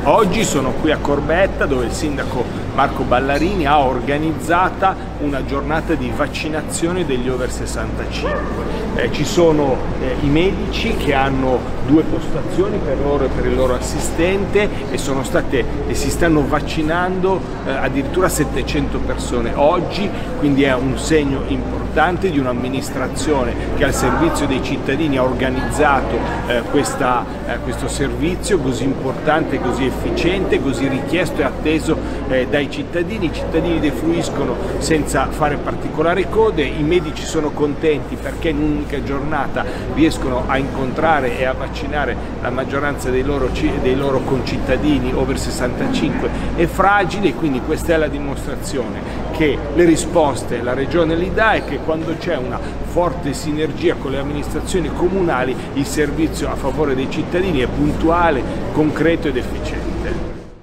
Oggi sono qui a Corbetta, dove il sindaco Marco Ballarini ha organizzata una giornata di vaccinazione degli over 65. Ci sono i medici che hanno 2 postazioni per loro e per il loro assistente e si stanno vaccinando addirittura 700 persone oggi, quindi è un segno importante di un'amministrazione che al servizio dei cittadini ha organizzato questo servizio così importante, così efficiente, così richiesto e atteso dai cittadini. I cittadini defluiscono senza fare particolari code, i medici sono contenti perché in un'unica giornata riescono a incontrare e a vaccinare la maggioranza dei loro concittadini over 65 e fragili, e quindi questa è la dimostrazione che le risposte la Regione li dà e che quando c'è una forte sinergia con le amministrazioni comunali il servizio a favore dei cittadini è puntuale, concreto ed efficiente.